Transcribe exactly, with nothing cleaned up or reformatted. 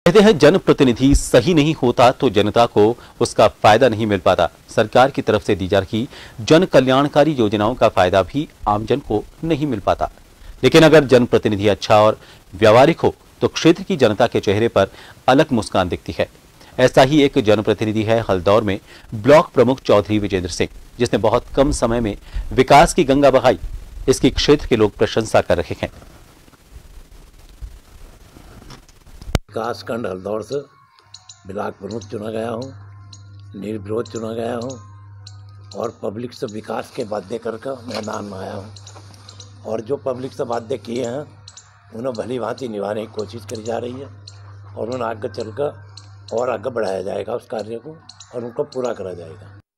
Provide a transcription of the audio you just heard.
कहते हैं जनप्रतिनिधि सही नहीं होता तो जनता को उसका फायदा नहीं मिल पाता। सरकार की तरफ से दी जा रही जन कल्याणकारी योजनाओं का फायदा भी आमजन को नहीं मिल पाता। लेकिन अगर जनप्रतिनिधि अच्छा और व्यावहारिक हो तो क्षेत्र की जनता के चेहरे पर अलग मुस्कान दिखती है। ऐसा ही एक जनप्रतिनिधि है हल्दौर में ब्लॉक प्रमुख चौधरी विजेंद्र सिंह, जिसने बहुत कम समय में विकास की गंगा बहाई। इसकी क्षेत्र के लोग प्रशंसा कर रहे हैं। विकासखंड हल्दौर से ब्लॉक प्रमुख चुना गया हूँ, निर्विरोध चुना गया हूँ और पब्लिक से विकास के वादे करके मैदान में आया हूँ और जो पब्लिक से वादे किए हैं उन्हें भली भांति निभाने की कोशिश करी जा रही है और उन्हें आगे चलकर और आगे बढ़ाया जाएगा उस कार्य को और उनको पूरा करा जाएगा।